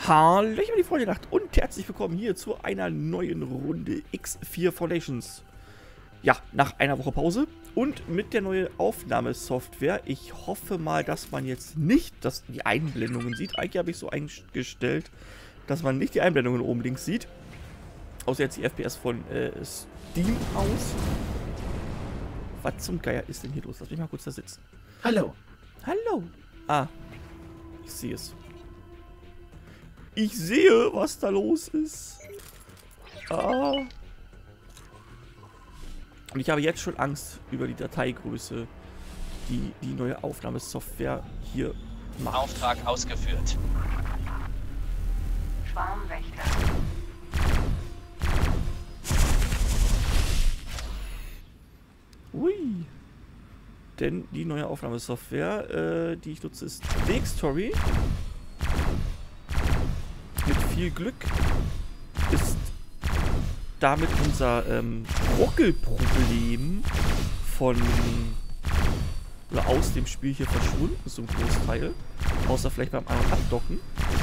Hallo, ich bin die Freunde der Nacht und herzlich willkommen hier zu einer neuen Runde X4 Foundations. Ja, nach einer Woche Pause und mit der neuen Aufnahmesoftware. Ich hoffe mal, dass man jetzt nicht die Einblendungen sieht. Eigentlich habe ich so eingestellt, dass man nicht die Einblendungen oben links sieht. Außer jetzt die FPS von Steam aus. Was zum Geier ist denn hier los? Lass mich mal kurz da sitzen. Hallo. Hallo. Ah, ich sehe es. Ich sehe, was da los ist. Ah. Und ich habe jetzt schon Angst über die Dateigröße, die die neue Aufnahmesoftware hier macht. Auftrag ausgeführt. Schwarmwächter. Ui. Denn die neue Aufnahmesoftware, die ich nutze, ist Dxtory. Mit viel Glück ist damit unser Ruckelproblem aus dem Spiel hier verschwunden, zum Großteil. Außer vielleicht beim An- und Abdocken.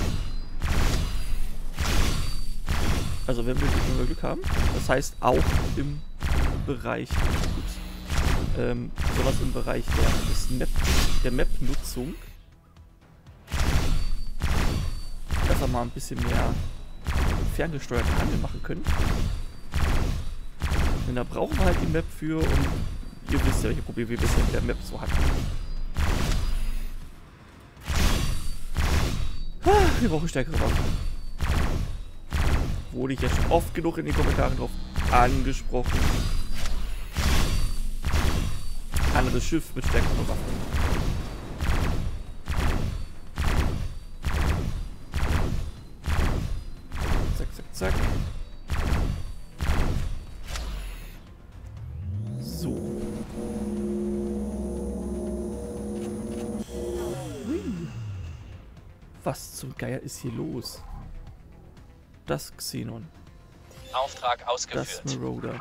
Also wenn wir Glück haben. Das heißt auch im Bereich, sowas im Bereich der Map-Nutzung. Dass wir mal ein bisschen mehr ferngesteuerten Handel machen können. Denn da brauchen wir halt die Map für und ihr wisst ja, welche Probleme wir bisher mit der Map so hatten. Wir brauchen stärkere Waffen. Wurde ich ja schon oft genug in den Kommentaren drauf angesprochen. Anderes Schiff mit stärkeren Waffen. Zack. So. Hui. Was zum Geier ist hier los? Das Xenon. Auftrag ausgeführt. Das Marauder.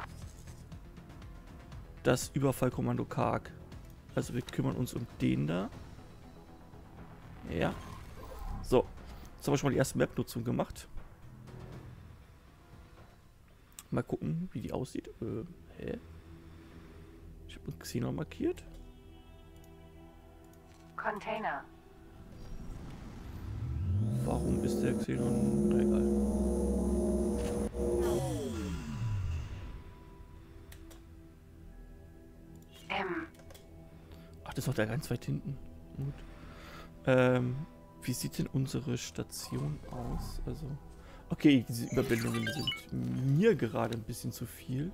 Das Überfallkommando Karg. Also wir kümmern uns um den da. Ja. So. Jetzt haben wir schon mal die erste Map-Nutzung gemacht. Mal gucken, wie die aussieht. Hä? Ich habe einen Xenon markiert. Container. Warum ist der Xenon? Na egal. Ach, das ist doch da ganz weit hinten. Gut. Wie sieht denn unsere Station aus? Also. Okay, diese Überblendungen sind mir gerade ein bisschen zu viel.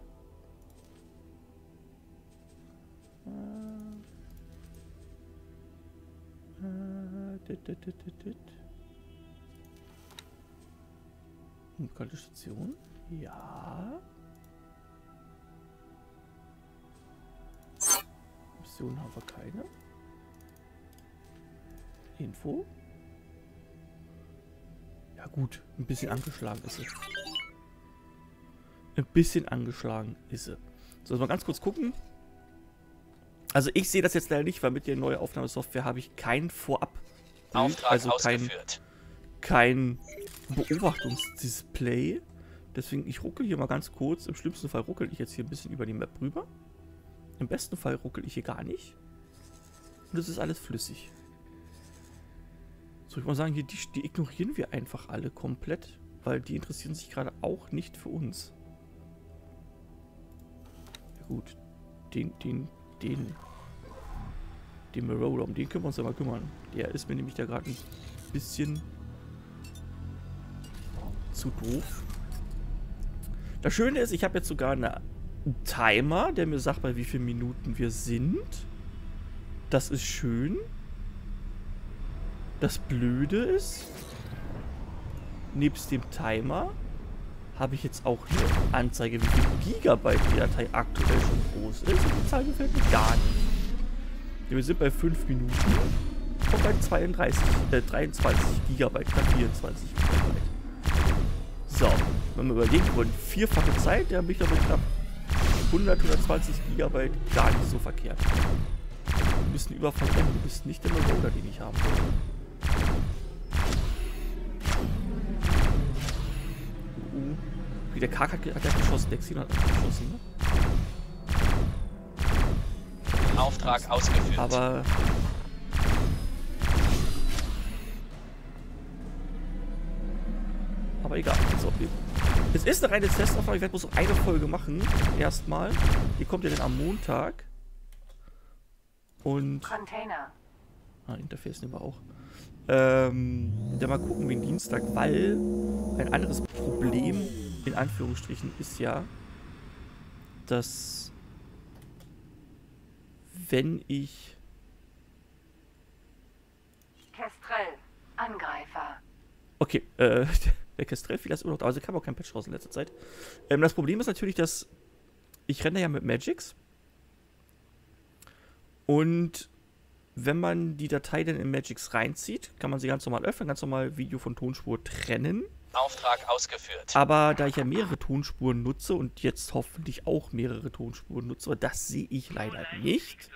Kalte Station? Ja. Mission haben wir keine. Info. Ja gut, ein bisschen angeschlagen ist sie. Ein bisschen angeschlagen ist sie. So, mal ganz kurz gucken. Also ich sehe das jetzt leider nicht, weil mit der neuen Aufnahmesoftware habe ich kein Vorab. Auftrag also ausgeführt. kein Beobachtungsdisplay. Deswegen, ich ruckel hier mal ganz kurz. Im schlimmsten Fall ruckel ich jetzt hier ein bisschen über die Map rüber. Im besten Fall ruckel ich hier gar nicht. Und es ist alles flüssig. So, ich muss sagen, hier, die ignorieren wir einfach alle komplett, weil die interessieren sich gerade auch nicht für uns. Ja gut, den Marauder, um den können wir uns ja mal kümmern. Der ist mir nämlich da gerade ein bisschen zu doof. Das Schöne ist, ich habe jetzt sogar einen Timer, der mir sagt, bei wie vielen Minuten wir sind. Das ist schön. Das Blöde ist, nebst dem Timer habe ich jetzt auch eine Anzeige, wie viel Gigabyte die Datei aktuell schon groß ist. Und die Zahl gefällt mir gar nicht. Wir sind bei 5 Minuten und bei 23 Gigabyte, knapp 24 Gigabyte. So, wenn wir überlegen wollen, vierfache Zeit, dann bin ich damit knapp 120 Gigabyte gar nicht so verkehrt. Du bist ein Überfall, du bist nicht der Marauder, den ich haben will. Der Kark hat ja geschossen, der Xenon hat geschossen, ne? Auftrag ausgeführt. Aber... egal. So, es ist eine reine Testaufnahme. Ich werde bloß eine Folge machen. Erstmal. Die kommt ja dann am Montag. Und... Container. Interface nehmen wir auch. Dann mal gucken wegen Dienstag, weil ein anderes Problem, in Anführungsstrichen, ist ja, dass wenn ich... Kestrel. Angreifer. Okay, der Kestrel vielleicht immer noch da, also kam auch kein Patch raus in letzter Zeit. Das Problem ist natürlich, dass ich renne ja mit Magix und wenn man die Datei dann in Magix reinzieht, kann man sie ganz normal öffnen, ganz normal Video von Tonspur trennen. Auftrag ausgeführt. Aber da ich ja mehrere Tonspuren nutze und jetzt hoffentlich auch mehrere Tonspuren nutze, und das sehe ich leider nicht,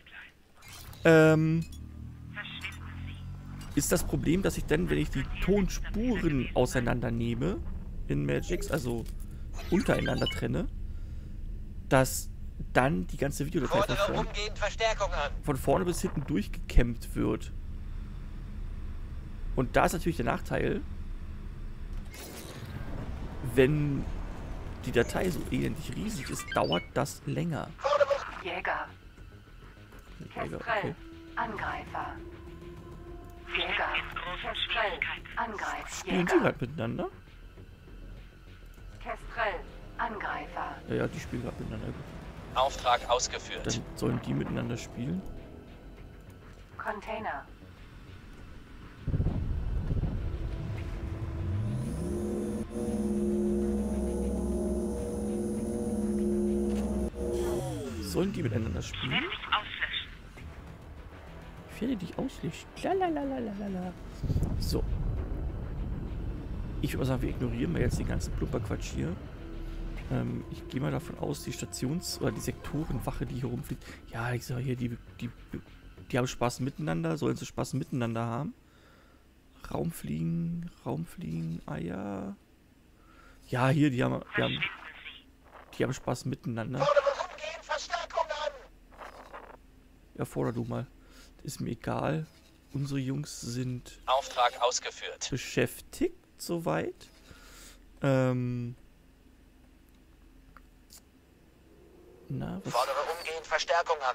ist das Problem, dass ich dann, wenn ich die Tonspuren auseinandernehme in Magix, also untereinander trenne, dass dann die ganze Videodatei von vorne bis hinten durchgekämmt wird. Und da ist natürlich der Nachteil, wenn die Datei so elendig riesig ist, dauert das länger. Jäger. Jäger, Kestrel. okay. Angreifer. Jäger. Kestrel. Angreifer. Spielen sie Jäger. gerade miteinander? Kestrel. Angreifer. Ja, die spielen gerade miteinander. Auftrag ausgeführt. Dann sollen die miteinander spielen. Container. Sollen die miteinander spielen? Ich werde dich auslöschen. Lalalala. So. Ich würde mal sagen, wir ignorieren mal jetzt den ganzen Plumperquatsch hier. Ich gehe mal davon aus, die oder die Sektorenwache, die hier rumfliegt. Ja, ich sage hier, die haben Spaß miteinander. Sollen sie Spaß miteinander haben? Raumfliegen, ah ja. Ja, hier, die haben Spaß miteinander. Ja, forder du mal. Ist mir egal. Unsere Jungs sind Auftrag ausgeführt. beschäftigt, soweit. Na, was? Fordere umgehend Verstärkung an.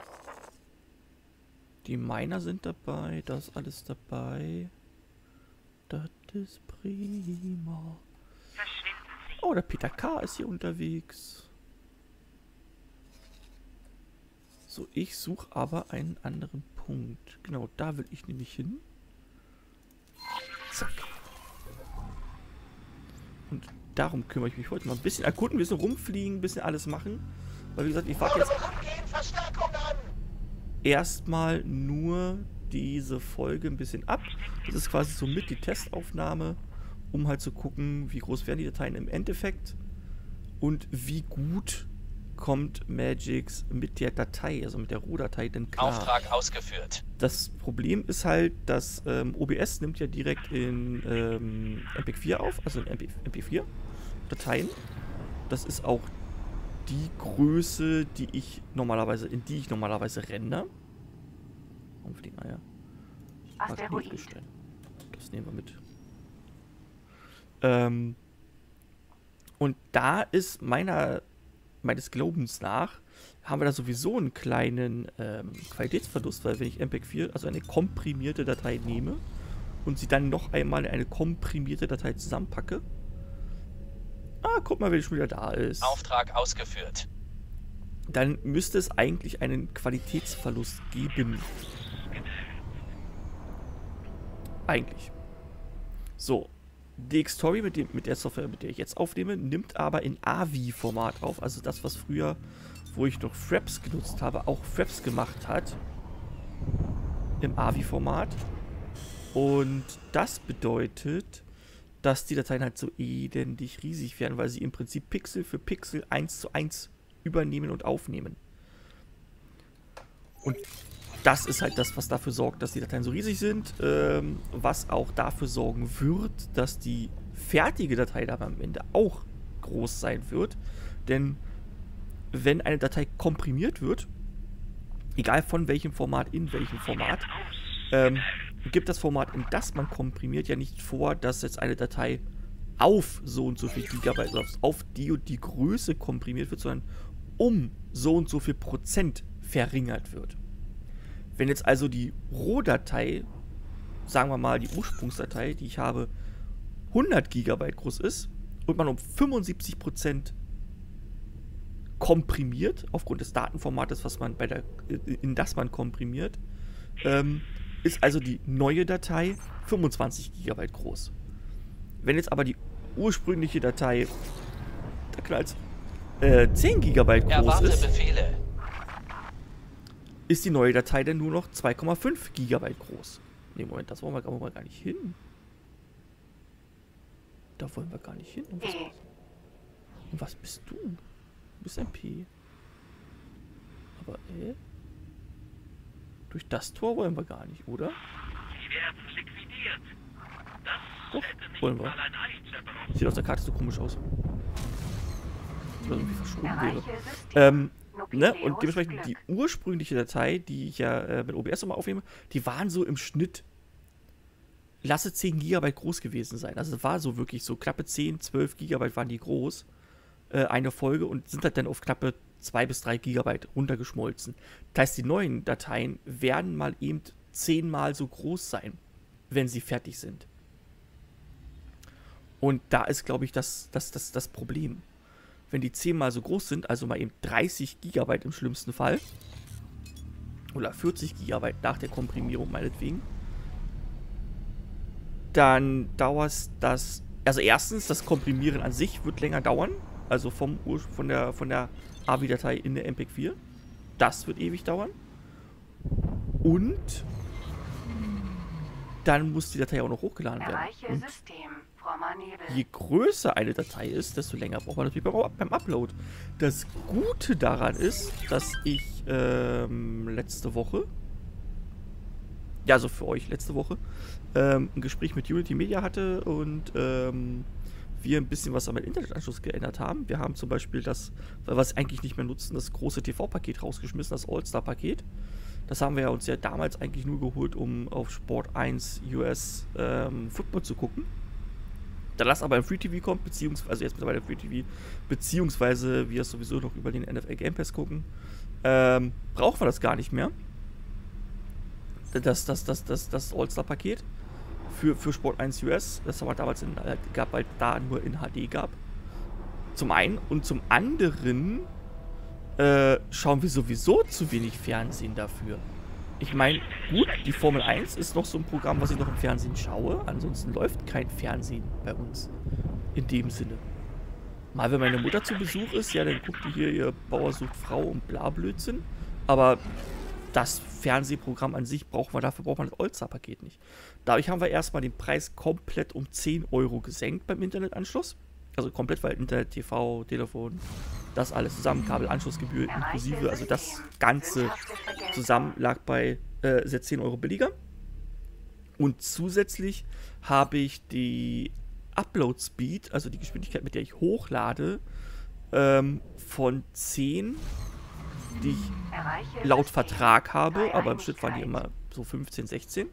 Die Miner sind dabei, das ist alles dabei. Das ist prima. Oh, der Peter K. ist hier unterwegs. So, ich suche aber einen anderen Punkt. Genau, da will ich nämlich hin. Zack. Und darum kümmere ich mich heute mal ein bisschen erkunden, ein bisschen rumfliegen, ein bisschen alles machen. Weil wie gesagt, ich warte jetzt erstmal nur diese Folge ein bisschen ab. Das ist quasi so mit die Testaufnahme, um halt zu gucken, wie groß werden die Dateien im Endeffekt und wie gut kommt Magix mit der Datei, also mit der Rohdatei denn klar. Auftrag ausgeführt. Das Problem ist halt, dass OBS nimmt ja direkt in MPEG-4 auf, also in MP4 Dateien. Das ist auch die Größe, in die ich normalerweise render. Warum fliegen Eier? Asteroid. Magnetgestein. Das nehmen wir mit. Und da ist meines Glaubens nach, haben wir da sowieso einen kleinen Qualitätsverlust, weil wenn ich MPEG-4, also eine komprimierte Datei nehme und sie dann noch einmal in eine komprimierte Datei zusammenpacke. Ah, guck mal, wer schon wieder da ist. Auftrag ausgeführt. Dann müsste es eigentlich einen Qualitätsverlust geben. Eigentlich. So. DxTory mit der Software, mit der ich jetzt aufnehme, nimmt aber in AVI-Format auf. Also das, was früher, wo ich noch Fraps genutzt habe, auch Fraps gemacht hat. Im AVI-Format. Und das bedeutet, dass die Dateien halt so elendig riesig werden, weil sie im Prinzip Pixel für Pixel 1:1 übernehmen und aufnehmen. Und das ist halt das, was dafür sorgt, dass die Dateien so riesig sind, was auch dafür sorgen wird, dass die fertige Datei dann am Ende auch groß sein wird. Denn wenn eine Datei komprimiert wird, egal von welchem Format in welchem Format, gibt das Format, in das man komprimiert, ja nicht vor, dass jetzt eine Datei auf so und so viel Gigabyte, also auf die und die Größe komprimiert wird, sondern um so und so viel Prozent verringert wird. Wenn jetzt also die Rohdatei, sagen wir mal die Ursprungsdatei, die ich habe, 100 Gigabyte groß ist und man um 75% komprimiert, aufgrund des Datenformates, was man in das man komprimiert, ist also die neue Datei 25 Gigabyte groß. Wenn jetzt aber die ursprüngliche Datei 10 Gigabyte groß ist, Befehle. ist die neue Datei dann nur noch 2,5 Gigabyte groß. Ne, Moment, das wollen wir gar nicht hin. Da wollen wir gar nicht hin. Und was bist du? Du bist ein P. Aber, durch das Tor wollen wir gar nicht, oder? Sie werden liquidiert. Das Doch, hätte nicht wollen wir. mal ein Ei zerbrochen. Sieht auf der Karte so komisch aus. Als ob irgendwie verschoben wäre. Erreiche System. Ne? Und dementsprechend die ursprüngliche Datei, die ich ja mit OBS nochmal aufnehme, die waren so im Schnitt, lasse 10 Gigabyte groß gewesen sein. Also es war so wirklich so knappe 10, 12 Gigabyte waren die groß, eine Folge, und sind halt dann auf knappe 2 bis 3 Gigabyte runtergeschmolzen. Das heißt, die neuen Dateien werden mal eben 10-mal so groß sein, wenn sie fertig sind. Und da ist, glaube ich, das Problem. Wenn die 10-mal so groß sind, also mal eben 30 Gigabyte im schlimmsten Fall, oder 40 Gigabyte nach der Komprimierung meinetwegen, dann dauert das, also erstens, das Komprimieren an sich wird länger dauern, also von der AVI-Datei in der MPEG-4. Das wird ewig dauern. Und dann muss die Datei auch noch hochgeladen werden. Erreiche Und System. Frommer Nebel. je größer eine Datei ist, desto länger braucht man natürlich beim Upload. Das Gute daran ist, dass ich letzte Woche, ja, also für euch letzte Woche, ein Gespräch mit Unity Media hatte und wir ein bisschen was am Internetanschluss geändert haben. Wir haben zum Beispiel das, weil wir es eigentlich nicht mehr nutzen, das große TV-Paket rausgeschmissen, das All-Star-Paket. Das haben wir uns ja damals eigentlich nur geholt, um auf Sport 1 US Football zu gucken. Da das aber im Free TV kommt, beziehungsweise jetzt mittlerweile Free TV, beziehungsweise wir es sowieso noch über den NFL Game Pass gucken, brauchen wir das gar nicht mehr. Das All-Star-Paket für Sport 1 US, das haben wir damals gab, weil da nur in HD gab. Zum einen, und zum anderen schauen wir sowieso zu wenig Fernsehen dafür. Ich meine, gut, die Formel 1 ist noch so ein Programm, was ich noch im Fernsehen schaue. Ansonsten läuft kein Fernsehen bei uns. In dem Sinne. Mal, wenn meine Mutter zu Besuch ist, ja, dann guckt die hier ihr Bauer sucht Frau und bla Blödsinn. Aber das Fernsehprogramm an sich dafür braucht man das All-Star-Paket nicht. Dadurch haben wir erstmal den Preis komplett um 10 € gesenkt beim Internetanschluss. Also komplett, weil Internet, TV, Telefon, das alles zusammen, Kabelanschlussgebühr inklusive, also das Ganze zusammen lag bei 10 € billiger. Und zusätzlich habe ich die Upload-Speed, also die Geschwindigkeit, mit der ich hochlade, von 10, die ich laut Vertrag habe, aber im Schnitt waren die immer so 15, 16,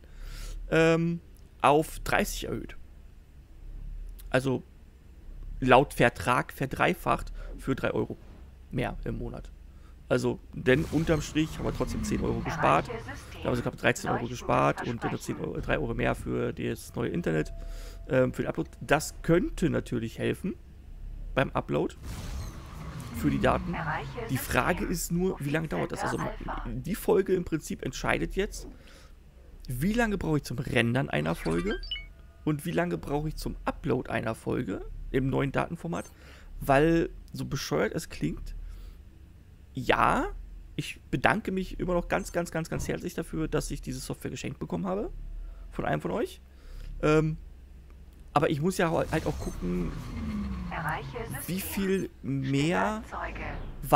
auf 30 erhöht. Also laut Vertrag verdreifacht für 3 € mehr im Monat. Also, denn unterm Strich haben wir trotzdem 10 € gespart. Wir haben also knapp 13 € gespart und dann 3 € mehr für das neue Internet, für den Upload. Das könnte natürlich helfen beim Upload für die Daten. Die Frage ist nur, wie lange dauert das? Also die Folge im Prinzip entscheidet jetzt, wie lange brauche ich zum Rendern einer Folge und wie lange brauche ich zum Upload einer Folge im neuen Datenformat, weil, so bescheuert es klingt, ja, ich bedanke mich immer noch ganz, ganz, ganz, ganz herzlich dafür, dass ich diese Software geschenkt bekommen habe, von einem von euch. Aber ich muss ja halt auch gucken, wie viel mehr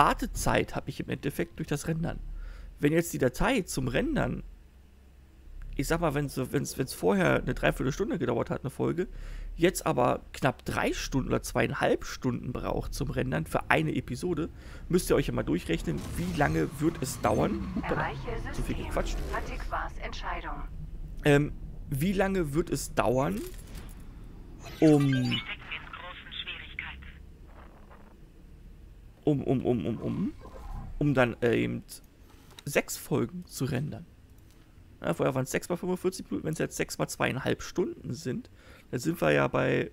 Wartezeit habe ich im Endeffekt durch das Rendern. Wenn jetzt die Datei zum Rendern ich sag mal, wenn es vorher eine Dreiviertelstunde gedauert hat, eine Folge, jetzt aber knapp 3 Stunden oder 2,5 Stunden braucht zum Rendern für eine Episode, müsst ihr euch ja mal durchrechnen, wie lange wird es dauern. Erreiche Zu viel System. gequatscht. Patikwas Entscheidung. Wie lange wird es dauern, Stecken in großen Schwierigkeiten. um dann eben 6 Folgen zu rendern. Ja, vorher waren es 6 mal 45 Minuten, wenn es jetzt 6 mal 2,5 Stunden sind, dann sind wir ja bei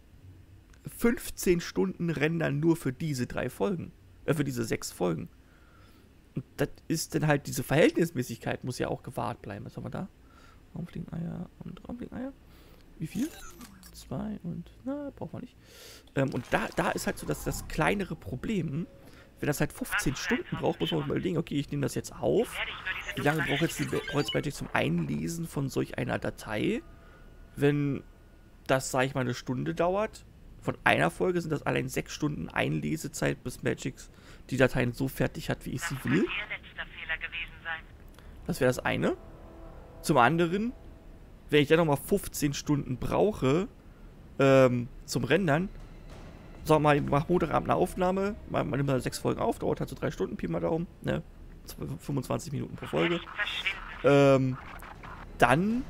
15 Stunden Rendern nur für diese 3 Folgen. Für diese 6 Folgen. Und das ist dann halt, diese Verhältnismäßigkeit muss ja auch gewahrt bleiben. Was haben wir da? Raumfliegeneier und Raumfliegeneier. Wie viel? 2 und, na, braucht man nicht. Und da ist halt so das kleinere Problem. Wenn das halt 15 Stunden braucht, muss man mal überlegen, okay, ich nehme das jetzt auf. Wie lange braucht jetzt die Holz Magic zum Einlesen von solch einer Datei? Wenn das, sage ich mal, eine Stunde dauert, von einer Folge sind das allein 6 Stunden Einlesezeit, bis Magic die Dateien so fertig hat, wie ich sie will. Ihr letzter Fehler gewesen sein. Das wäre das eine. Zum anderen, wenn ich dann nochmal 15 Stunden brauche, zum Rendern, sag mal, ich mache Montagabend eine Aufnahme, man nimmt halt 6 Folgen auf, dauert halt so 3 Stunden, Pi mal Daumen, ne? 25 Minuten pro Folge. Dann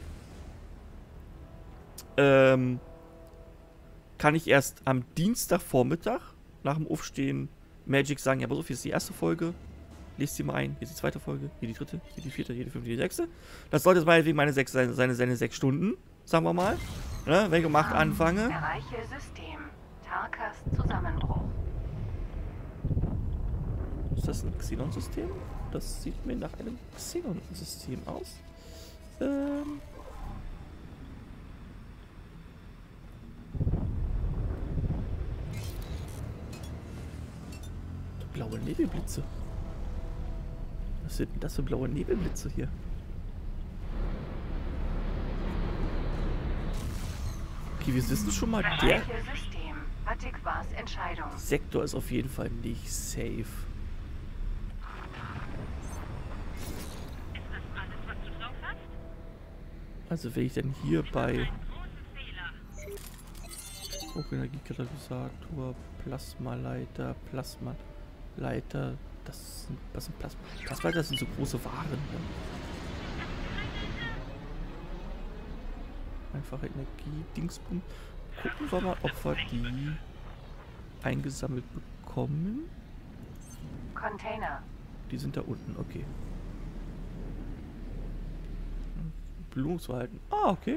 kann ich erst am Dienstagvormittag nach dem Aufstehen Magic sagen, ja, aber so viel ist die erste Folge. Lest sie mal ein. Hier ist die zweite Folge, hier die dritte, hier die vierte, hier die fünfte, hier die sechste. Das sollte jetzt meinetwegen meine seine 6 Stunden, sagen wir mal. Ne? Wenn ich um 8 anfange. Erreiche System. Tarkas Zusammenbruch. Ist das ein Xenon-System? Das sieht mir nach einem Xenon-System aus. Blaue Nebelblitze. Was sind denn das für blaue Nebelblitze hier? Okay, wir wissen schon mal, der Erreiche System. Patikwas Entscheidung. Sektor ist auf jeden Fall nicht safe. Ist das alles, was du drauf hast? Also wenn ich denn hier bei Einen großen Fehler. Hochenergiekatalysator, Plasmaleiter, das sind Plasmaleiter, das sind so große Waren. Ne? Einfache Energie, Dingsbum. Gucken wir mal, ob wir die eingesammelt bekommen. Container. Die sind da unten, okay. Belohnungsverhalten. Ah, okay.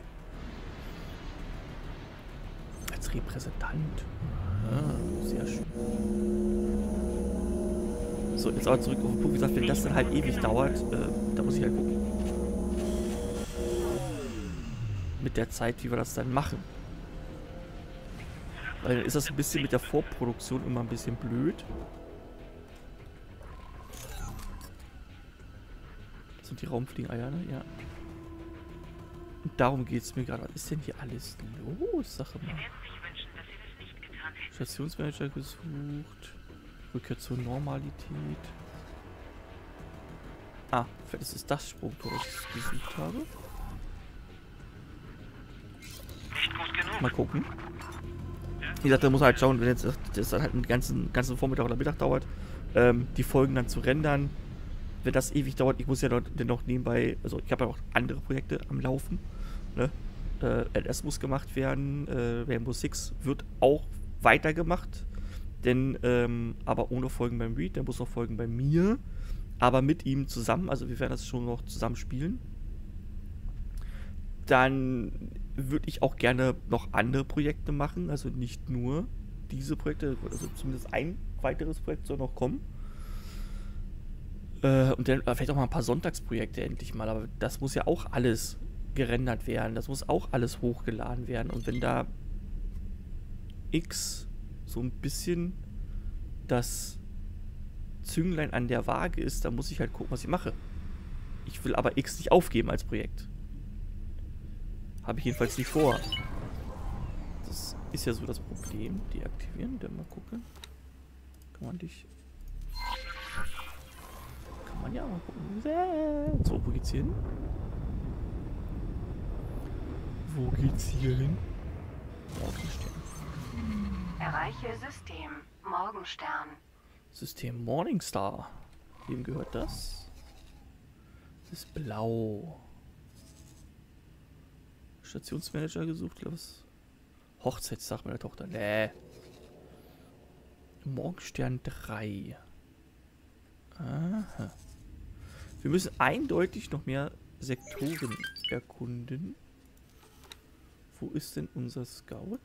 Als Repräsentant. Ah, sehr schön. So, jetzt aber zurück auf den Punkt. Wie gesagt, wenn das dann halt ewig dauert, da muss ich halt gucken. Mit der Zeit, wie wir das dann machen. Weil dann ist das ein bisschen mit der Vorproduktion immer ein bisschen blöd. Das sind die Raumfliegeneier, ne? Ja. Und darum geht es mir gerade. Was ist denn hier alles los? Sache mal. Sie werden sich wünschen, dass sie das nicht getan hätten. Stationsmanager gesucht. Rückkehr zur Normalität. Ah, vielleicht ist es das Sprungtor, das ich gesucht habe. Nicht gut genug. Mal gucken. Wie gesagt, da muss man halt schauen, wenn jetzt das dann halt einen ganzen Vormittag oder Mittag dauert, die Folgen dann zu rendern. Wenn das ewig dauert, ich muss ja noch nebenbei, also ich habe ja auch andere Projekte am Laufen. Ne? LS muss gemacht werden, Rainbow Six wird auch weitergemacht, denn aber ohne Folgen beim Reed, der muss noch Folgen bei mir, aber mit ihm zusammen, also wir werden das schon noch zusammen spielen. Dann würde ich auch gerne noch andere Projekte machen, also nicht nur diese Projekte, also zumindest ein weiteres Projekt soll noch kommen. Und dann vielleicht auch mal ein paar Sonntagsprojekte endlich mal, aber das muss ja auch alles gerendert werden, das muss auch alles hochgeladen werden. Und wenn da X so ein bisschen das Zünglein an der Waage ist, dann muss ich halt gucken, was ich mache. Ich will aber X nicht aufgeben als Projekt. Habe ich jedenfalls nicht vor. Das ist ja so das Problem. Deaktivieren, dann mal gucken. Kann man dich... Kann man ja mal gucken. So, wo geht's hin? Wo geht's hier hin? Morgenstern. Erreiche System Morgenstern. System Morningstar. Wem gehört das? Das ist blau. Stationsmanager gesucht, oder was? Hochzeitstag meiner Tochter. Nee. Morgenstern 3. Aha. Wir müssen eindeutig noch mehr Sektoren erkunden. Wo ist denn unser Scout?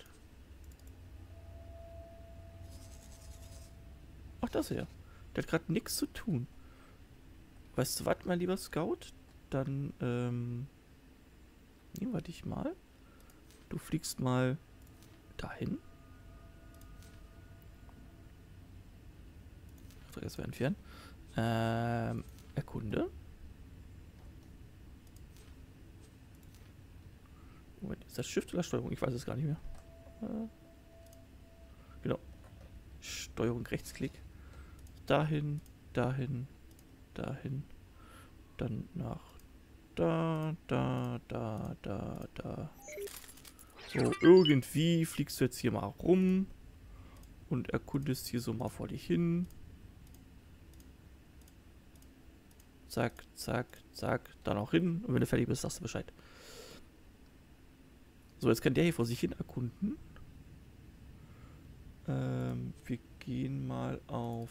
Ach, das hier. Der hat gerade nichts zu tun. Weißt du was, mein lieber Scout? Dann, nehmen wir dich mal. Du fliegst mal dahin. Erstmal entfernen. Erkunde. Moment, ist das Shift oder Steuerung? Ich weiß es gar nicht mehr. Genau. Steuerung, Rechtsklick. Dahin, dahin, dahin. Dann nach da. So, irgendwie fliegst du jetzt hier mal rum und erkundest hier so mal vor dich hin. Zack, zack, zack, dann auch hin. Und wenn du fertig bist, sagst du Bescheid. So, jetzt kann der hier vor sich hin erkunden. Wir gehen mal auf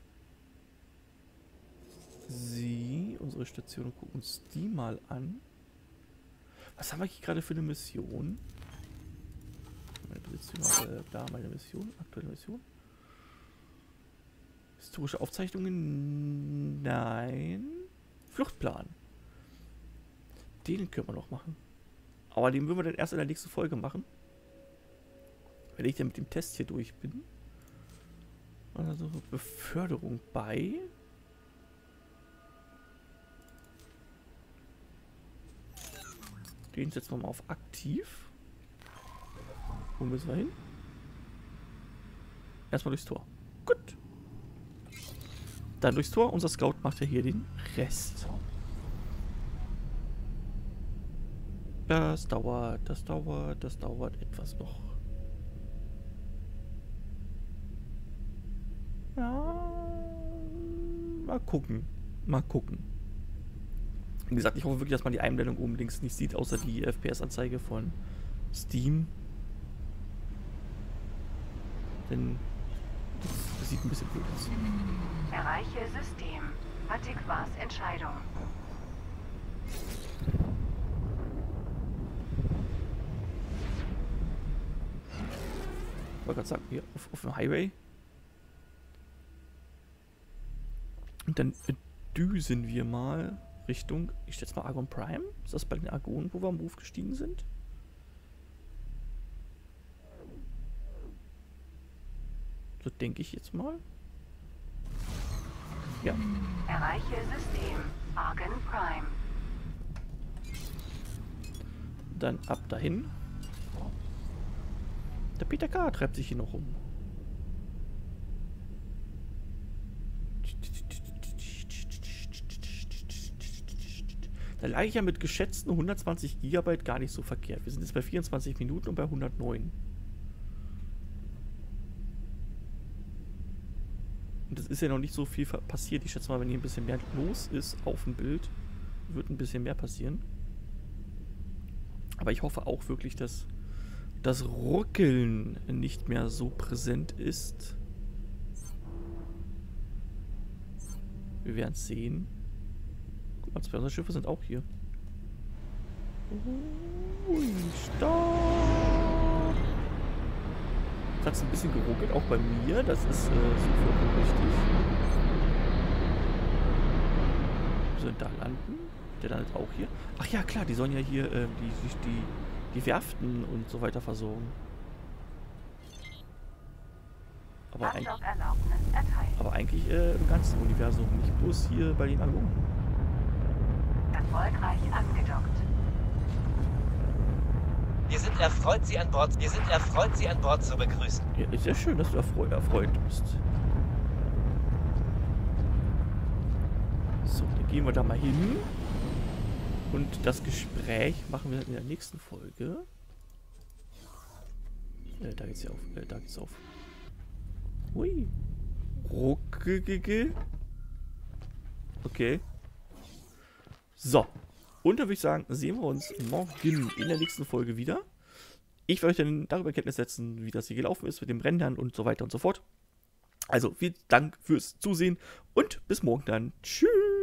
sie, unsere Station, und gucken uns die mal an. Was haben wir hier gerade für eine Mission? Meine Position, da meine Mission, aktuelle Mission. Historische Aufzeichnungen? Nein. Fluchtplan. Den können wir noch machen. Aber den würden wir dann erst in der nächsten Folge machen. Wenn ich dann mit dem Test hier durch bin. Also Beförderung bei. Den setzen wir mal auf aktiv. Wo müssen wir hin? Erstmal durchs Tor. Gut. Dann durchs Tor. Unser Scout macht ja hier den Rest. Das dauert etwas noch. Ja, mal gucken. Mal gucken. Wie gesagt, ich hoffe wirklich, dass man die Einblendung oben links nicht sieht, außer die FPS-Anzeige von Steam. Denn das sieht ein bisschen blöd aus. Erreiche System Atikwas Entscheidung. Ich wollte gerade sagen, hier auf dem Highway. Und dann düsen wir mal Richtung, ich schätze mal Argon Prime. Ist das bei den Argonen, wo wir am Ruf gestiegen sind? So denke ich jetzt mal. Ja. Erreiche System Argon Prime. Dann ab dahin. Der Peter K. treibt sich hier noch rum. Da lag ich ja mit geschätzten 120 GB gar nicht so verkehrt. Wir sind jetzt bei 24 Minuten und bei 109. Und es ist ja noch nicht so viel passiert. Ich schätze mal, wenn hier ein bisschen mehr los ist auf dem Bild, wird ein bisschen mehr passieren. Aber ich hoffe auch wirklich, dass das Ruckeln nicht mehr so präsent ist. Wir werden es sehen. Guck mal, 200 Schiffe sind auch hier. Stopp! Jetzt hat es ein bisschen geruckelt, auch bei mir. Das ist so vollkommen richtig. Wir sollen da landen. Der landet auch hier. Ach ja, klar, die sollen ja hier die Werften und so weiter versorgen. Landlog-Erlaubnis erteilt. Aber eigentlich im ganzen Universum, nicht bloß hier bei den Argonen. Erfolgreich angedockt. Wir sind erfreut, Sie an Bord zu begrüßen. Ja, ist ja schön, dass du erfreut bist. So, dann gehen wir da mal hin. Und das Gespräch machen wir in der nächsten Folge. Da geht's hier auf. Da geht's auf. Hui. Ruckigige. Okay. So. Und dann würde ich sagen, sehen wir uns morgen in der nächsten Folge wieder. Ich werde euch dann darüber Kenntnis setzen, wie das hier gelaufen ist mit dem Rendern und so weiter und so fort. Also, vielen Dank fürs Zusehen und bis morgen dann. Tschüss.